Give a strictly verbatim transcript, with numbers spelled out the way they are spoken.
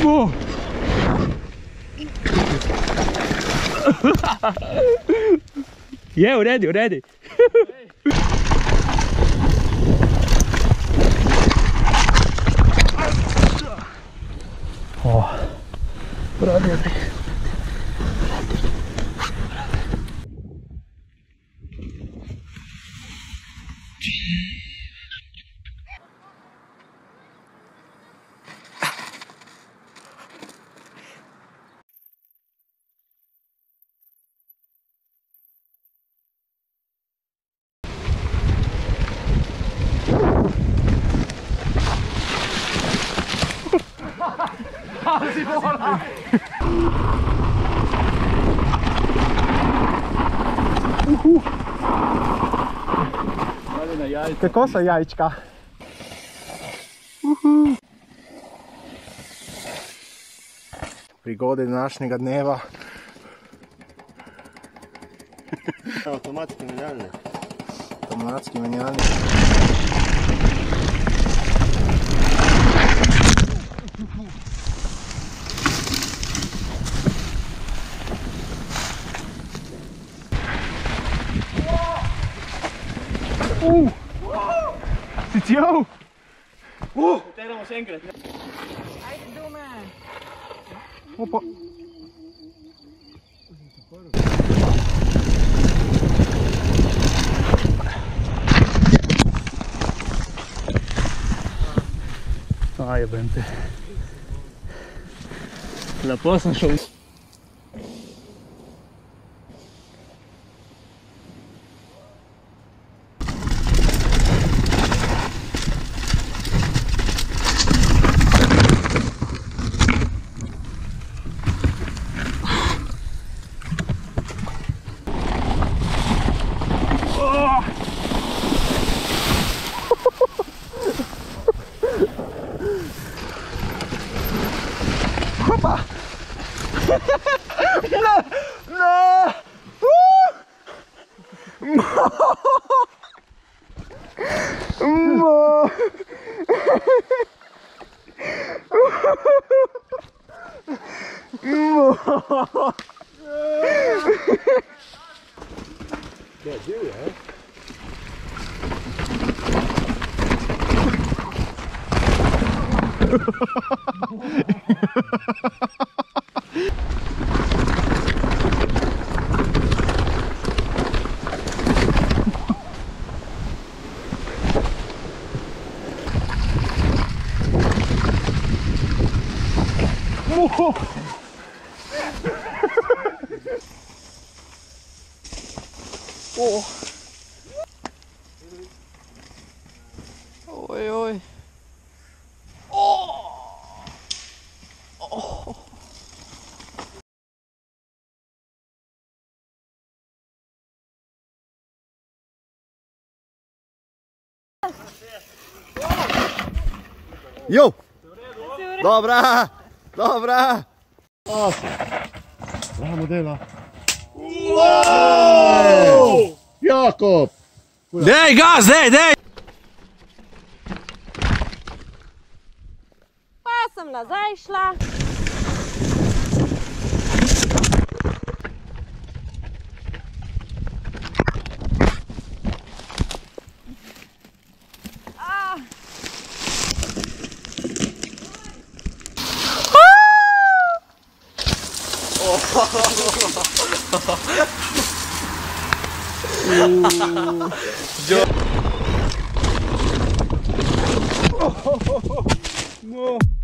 Mo! Je, uredi, uredi. O, uredi, uredi. Si vola! Uhu. Kako so jajčka? Uhu. Prigode današnjega dneva. Avtomatski menjalnik. Avtomatski menjalnik. Uh. Si cijel? Uh. Teramo še enkrat. Ajde, dume. Opa. Aj, jebem te. Lepo sem šel. Hopa! No! No! Mo! Mo! Ja, divje, he? Mo! Oh. Oj, oj. Oh. Oh. Jo! Dobra! Dobra! Bravo dela! Wow! Jakob! Dej, gaz, dej, dej! Pa sem nazaj šla. Ah. No.